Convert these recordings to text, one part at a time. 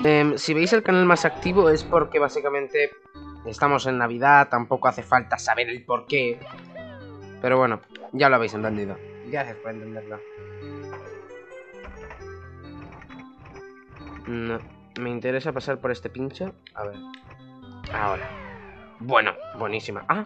Si veis el canal más activo es porque básicamente estamos en Navidad, tampoco hace falta saber el porqué. Pero bueno, ya lo habéis entendido. Gracias por entenderlo. No, me interesa pasar por este pincho. A ver. Ahora. Bueno, buenísima. Ah.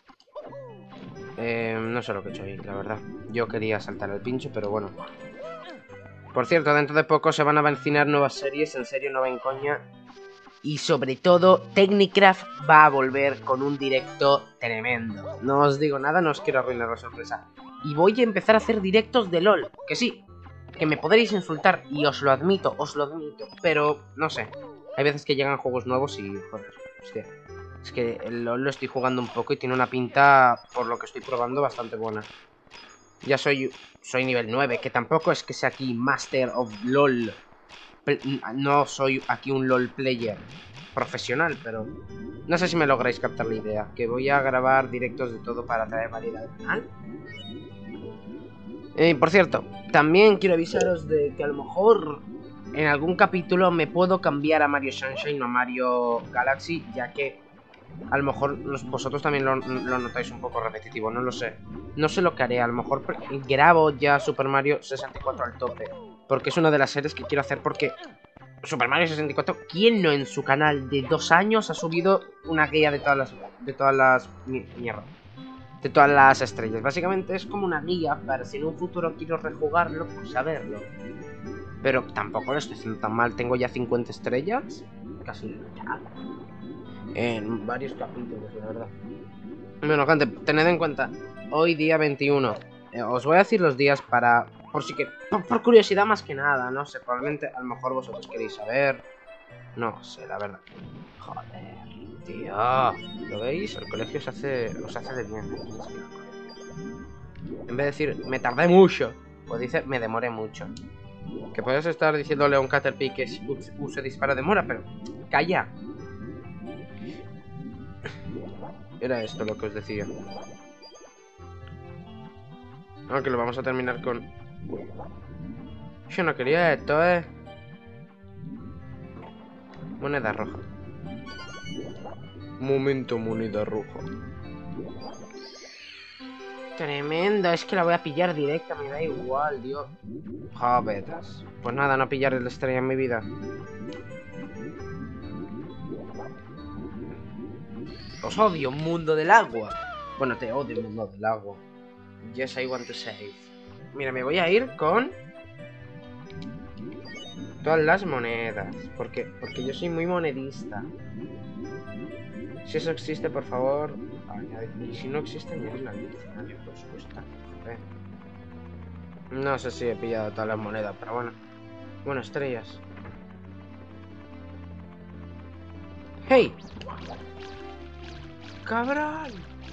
No sé lo que he hecho ahí, la verdad. Yo quería saltar el pincho, pero bueno. Por cierto, dentro de poco se van a vecinar nuevas series, en serio, no va en coña. Y sobre todo, Technicraft va a volver con un directo tremendo. No os digo nada, no os quiero arruinar la sorpresa. Y voy a empezar a hacer directos de LOL, que sí, que me podréis insultar, y os lo admito, pero no sé. Hay veces que llegan juegos nuevos y, joder, hostia. Es que el LOL lo estoy jugando un poco y tiene una pinta, por lo que estoy probando, bastante buena. Ya soy nivel 9, que tampoco es que sea aquí Master of LOL. No soy aquí un LOL player profesional, pero no sé si me lográis captar la idea. Que voy a grabar directos de todo para traer variedad al canal. Por cierto, también quiero avisaros de que a lo mejor en algún capítulo me puedo cambiar a Mario Sunshine o a Mario Galaxy, ya que a lo mejor vosotros también lo notáis un poco repetitivo, no lo sé. No sé lo que haré, a lo mejor grabo ya Super Mario 64 al tope, porque es una de las series que quiero hacer, porque Super Mario 64, ¿quién no en su canal de 2 años ha subido una guía de todas las mierda? De todas las estrellas. Básicamente es como una guía para si en un futuro quiero rejugarlo, pues saberlo. Pero tampoco lo estoy haciendo tan mal. Tengo ya 50 estrellas. Casi ya. En varios capítulos, la verdad. Bueno, gente, tened en cuenta. Hoy día 21. Os voy a decir los días para... Por si que... Por curiosidad más que nada. No sé, probablemente a lo mejor vosotros queréis saber. No sé, la verdad. Joder, tío. ¿Lo veis? El colegio os hace de bien. En vez de decir, me tardé mucho, pues dice, me demoré mucho. Que puedes estar diciéndole a un Caterpie que use disparo demora, pero calla. Era esto lo que os decía. Aunque lo vamos a terminar con... Yo no quería esto, Moneda roja. Momento, moneda roja. Tremendo, es que la voy a pillar directa, me da igual, Dios. Jovetas. Pues nada, no pillar el estrella en mi vida. Os odio, mundo del agua. Bueno, te odio, mundo del agua. Yes, I want to save. Mira, me voy a ir con todas las monedas. Porque yo soy muy monedista. Si eso existe, por favor, añadir. Y si no existe, añadirlo al diccionario, por supuesto. No sé si he pillado todas las monedas, pero bueno. Bueno, estrellas. ¡Hey! ¡Cabrón!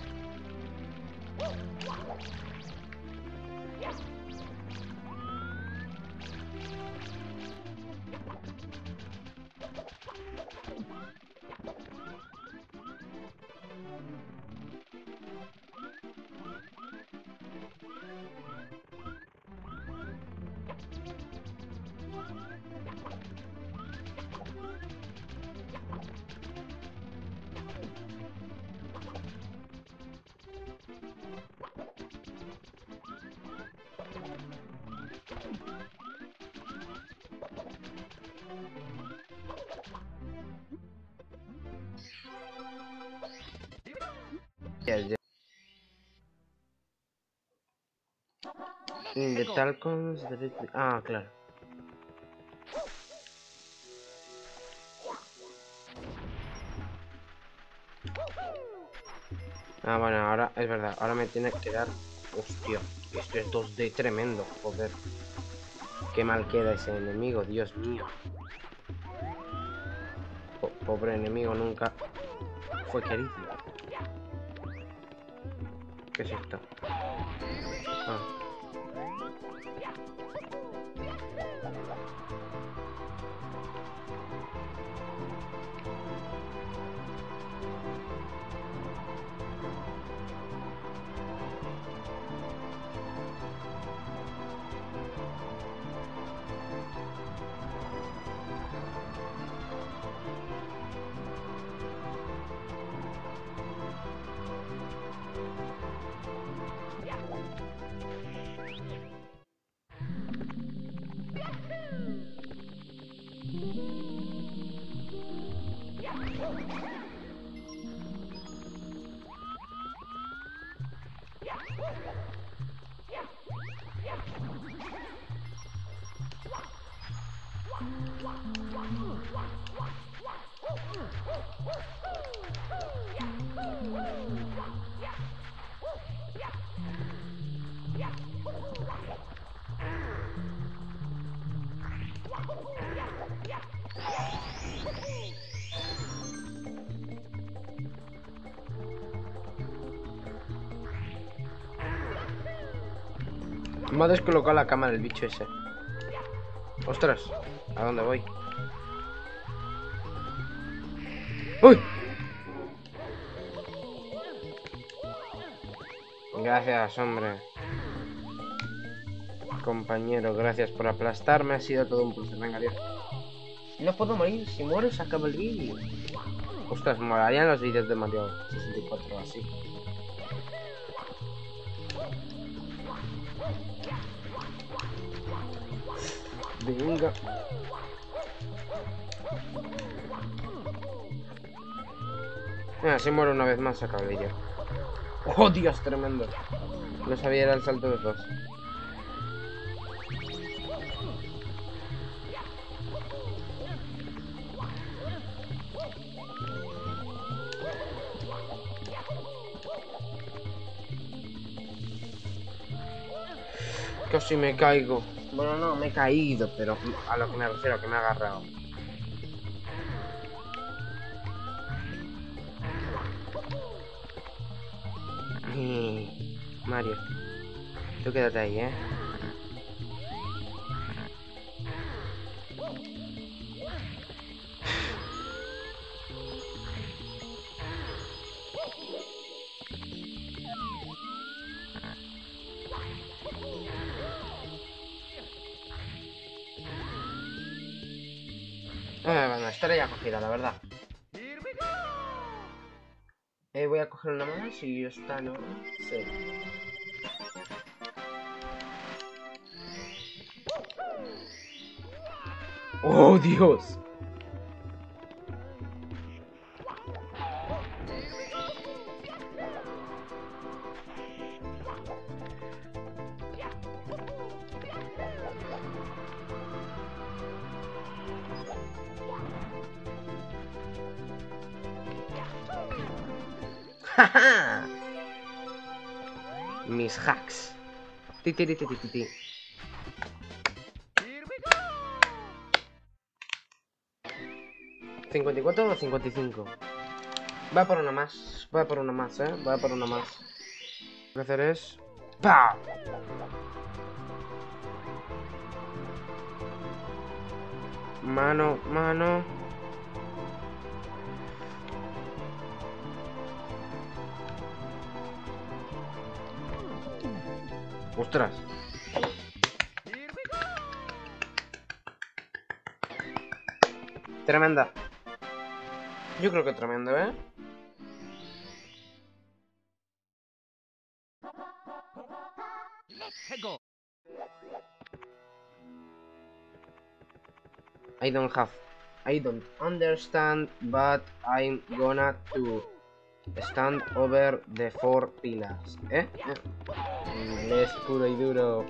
Ya. De talcos... Ah, claro. Ah, bueno, ahora es verdad. Ahora me tiene que dar... Hostia, esto es 2D tremendo, joder. Qué mal queda ese enemigo, Dios mío. Pobre enemigo, nunca fue querido. ¿Qué es esto? Ah. Me ha descolocado la cámara el bicho ese. Ostras, ¿a dónde voy? ¡Uy! Gracias, hombre. Compañero, gracias por aplastarme. Ha sido todo un placer. Venga, adiós. No puedo morir. Si muero, se acaba el vídeo. Ostras, molarían los vídeos de Mario 64 así. Venga. Mira, si muero una vez más, se acaba el vídeo. ¡Oh, Dios, tremendo! No sabía, era el salto de dos. Casi me caigo. Bueno, no, me he caído, pero a lo que me refiero, que me ha agarrado. Mario, tú quédate ahí, ¿eh? Bueno, estaré ya cogida, la verdad. Voy a coger una más y esta no. Sí. ¡Oh, Dios! ¡Ja! Mis hacks. Ti. 54 o 55. Voy a por una más. Voy a por una más, ¿eh? Voy a por una más. Lo que hacer es... ¡Pah! Mano. ¡Ostras! Tremenda. Yo creo que tremendo, ¿eh? I don't understand, but I'm gonna to stand over the 4 pillars. Inglés puro y duro.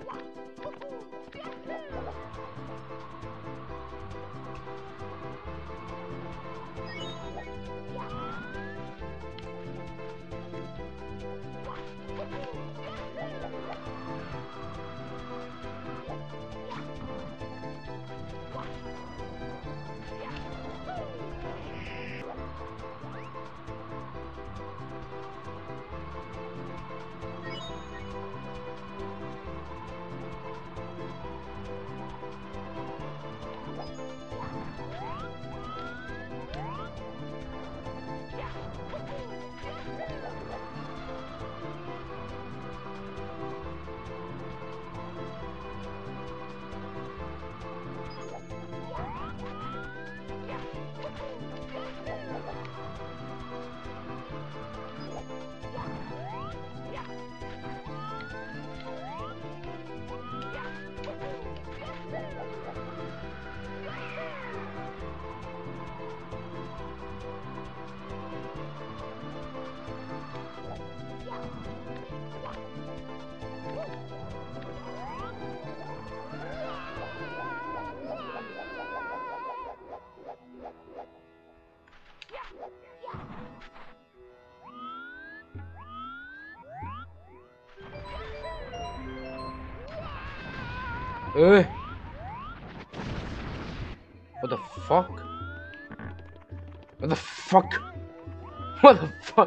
What the fuck? What the fuck? What the fuck?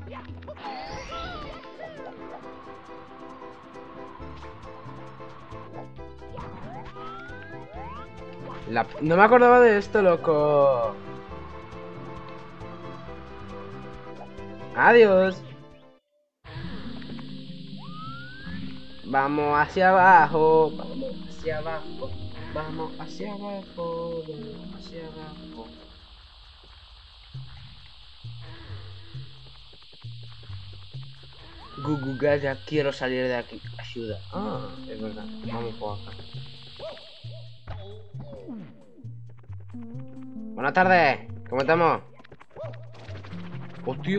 No me acordaba de esto, loco. Adiós. Vamos hacia abajo. Vamos hacia abajo. Vamos hacia abajo. Vamos hacia abajo. Gugu Gaya, quiero salir de aquí. Ayuda. Ah, es verdad. Vamos por acá. Buenas tardes. ¿Cómo estamos? Hostia.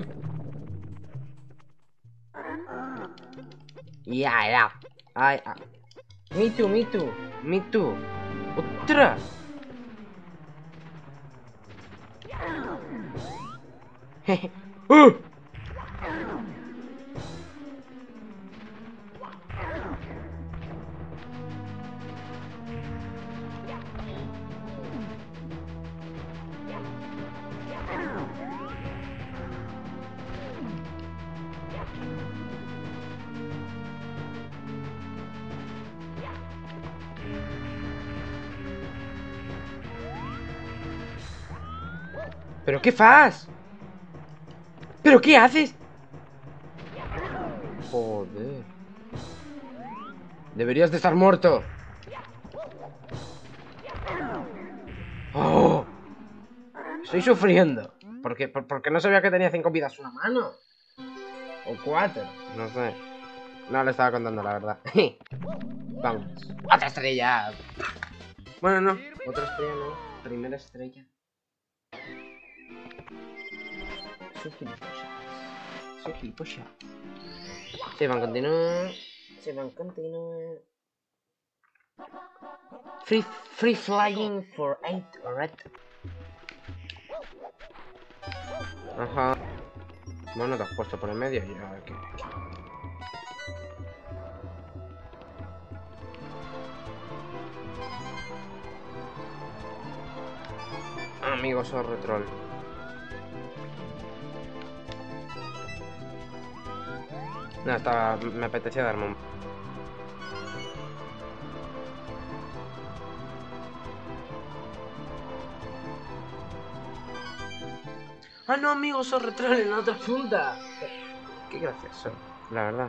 Ya. Ay, ah. Me too. ¡Ostras! ¿Pero qué fas? ¿Pero qué haces? Joder. Deberías de estar muerto. Oh. Estoy sufriendo. Porque no sabía que tenía 5 vidas una mano. O 4. No sé. No le estaba contando la verdad. Vamos. ¡Otra estrella! Bueno, no. Otra estrella no. Primera estrella. Soy gilipollas. Se van a continuar. Free flying for 8 red. Ajá. Bueno, te has puesto por el medio y a ver qué. Amigos o retrol. No, me apetecía darme un... ¡Ah, no, amigos! ¡Sos retrol en la otra punta! Qué gracioso, la verdad.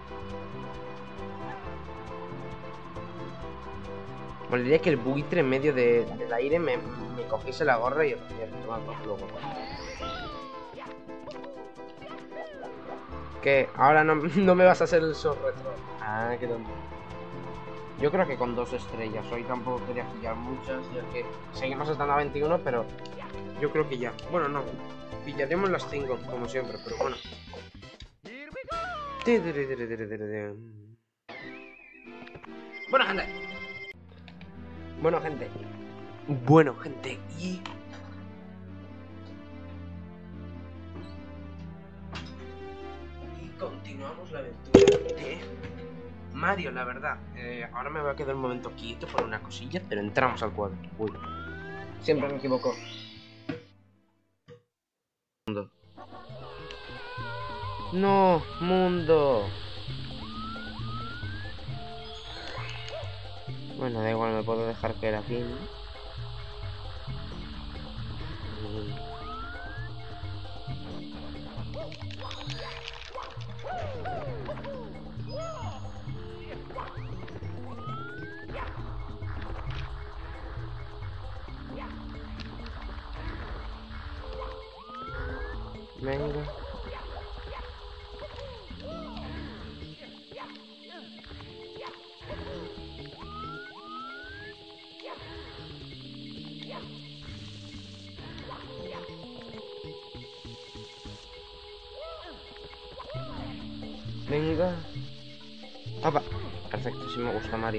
Molaría que el buitre en medio del aire me cogiese la gorra y tomar por luego. ¿Qué? Ahora no me vas a hacer el sos retrol. Ah, qué tonto. Yo creo que con 2 estrellas. Hoy tampoco quería pillar muchas, ya que seguimos estando a 21, pero yo creo que ya. Bueno, no. Pillaremos las 5, como siempre, pero bueno. Bueno, gente. Y... continuamos la aventura de Mario, la verdad. Ahora me voy a quedar un momento quieto por una cosilla, pero entramos al cuadro. Uy. Siempre me equivoco. No, mundo. Bueno, da igual, me puedo dejar caer aquí, ¿no? Venga. Venga. Opa. Perfecto, sí me gusta Mario.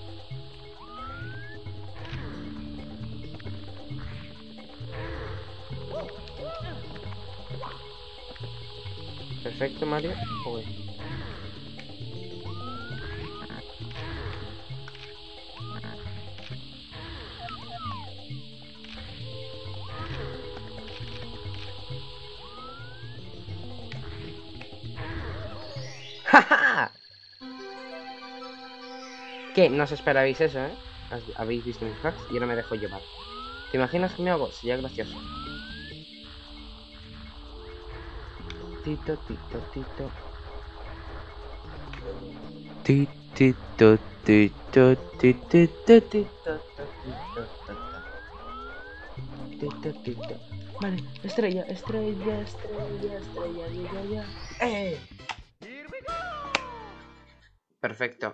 Perfecto, Mario. Uy. ¡Ja! ¿Qué? No os esperabais eso, ¿eh? Habéis visto mis hacks y ahora me dejo llevar. ¿Te imaginas que me hago? Sería gracioso. Tito, tito, tito. Tito, tito, tito, tito, tito. Vale, estrella, estrella, estrella, estrella, ya, ya. ¡Eh! Perfecto.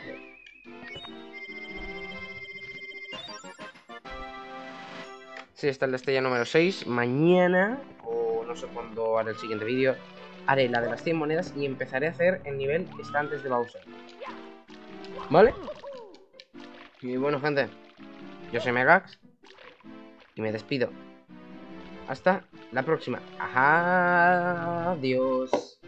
Sí, está en la estrella número 6. Mañana, o no sé cuándo haré el siguiente vídeo, haré la de las 100 monedas y empezaré a hacer el nivel que está antes de Bowser. ¿Vale? Y bueno, gente, yo soy Megax y me despido. Hasta la próxima. Adiós.